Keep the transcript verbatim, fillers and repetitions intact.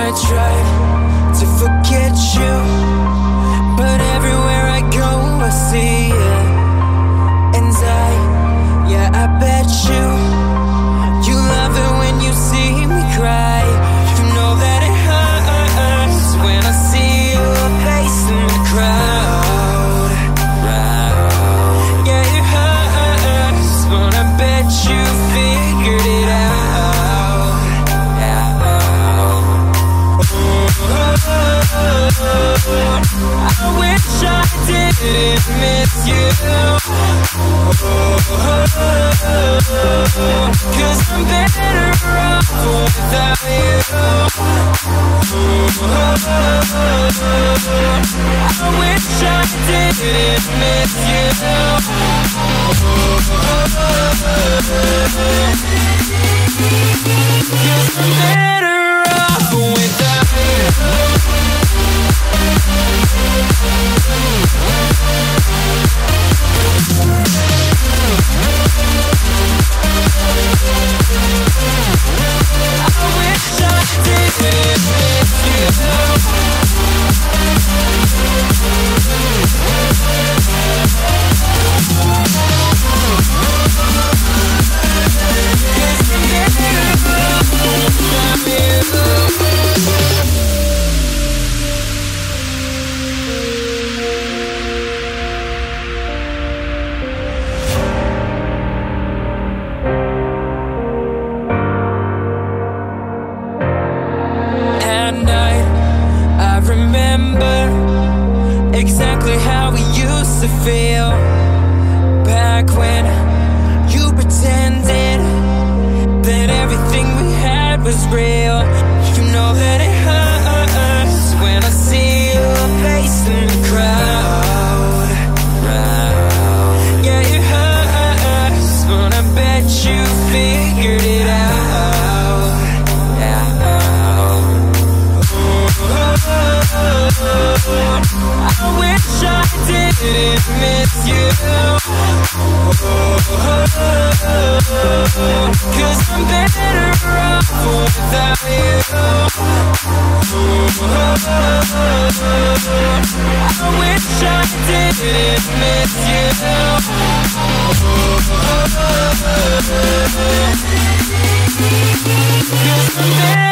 I tried to forget you, but everywhere I go I see you. And I, yeah, I bet you you love it when you see me cry. You know that it hurts when I see your face in the crowd. Yeah, it hurts, but I bet you figured it out. I wish I didn't miss you, 'cause I'm better off without you. I wish I didn't miss you, 'cause I'm better off without you. I wish I didn't miss you, 'cause I'm better off without you. Exactly how we used to feel back when you pretended that everything we had was real. You know that it hurts when I see your face in the crowd. Yeah, it hurts, but I bet you figured it out. I wish I didn't miss you, 'cause I'm better off without you. I wish I didn't miss you, 'cause I'm better